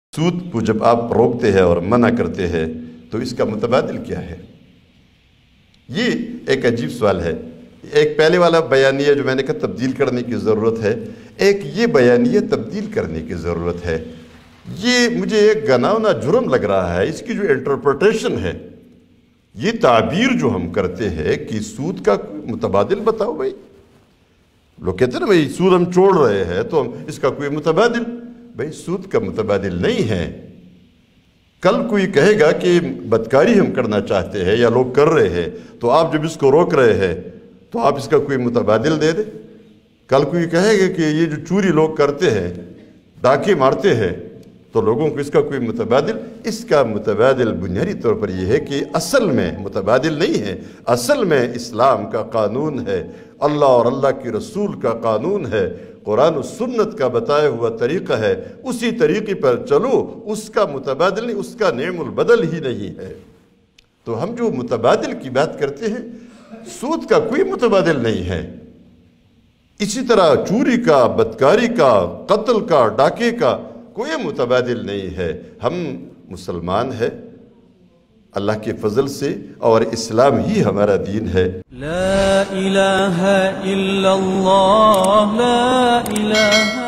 سود کو جب آپ روکتے ہیں اور منع کرتے ہیں تو اس کا متبادل کیا ہے؟ یہ ایک عجیب سوال ہے۔ ایک پہلے والا بیانیہ جو میں نے کہا تبدیل کرنے کی ضرورت ہے، ایک یہ بیانیہ تبدیل کرنے کی ضرورت ہے۔ یہ مجھے ایک گناونا جرم لگ رہا ہے، اس کی جو انٹرپریٹیشن ہے، یہ تعبیر جو ہم کرتے ہیں کہ سود کا متبادل بتاؤ بھائی۔ لوگ کہتے ہیں نا بھائی سود ہم چھوڑ رہے ہیں تو اس کا کوئی متبادل، بھائی سود کا متبادل نہیں ہے۔ کل کوئی کہے گا کہ بدکاری ہم کرنا چاہتے ہیں یا لوگ کر رہے ہیں تو آپ جب اس کو روک رہے ہیں تو آپ اس کا کوئی متبادل دے دیں۔ کل کوئی کہے گا کہ یہ جو چوری لوگ کرتے ہیں، ڈاکے مارتے ہیں، تو لوگوں کو اس کا کوئی متبادل، اس کا متبادل بنیادی طور پر یہ ہے کہ اصل میں متبادل نہیں ہے، اصل میں اسلام کا قانون ہے، اللہ اور اللہ کی رسول کا قانون ہے، قرآن و سنت کا بتایا ہوا طریقہ ہے، اسی طریقے پر چلو، اس کا متبادل نہیں، اس کا نعم البدل ہی نہیں ہے۔ تو ہم جو متبادل کی بات کرتے ہیں، سود کا کوئی متبادل نہیں ہے۔ اسی طرح چوری کا، بدکاری کا، قتل کا، ڈاکے کا کوئی متبادل نہیں ہے۔ ہم مسلمان ہیں اللہ کے فضل سے، اور اسلام ہی ہمارا دین ہے۔ لا الہ الا اللہ، لا الہ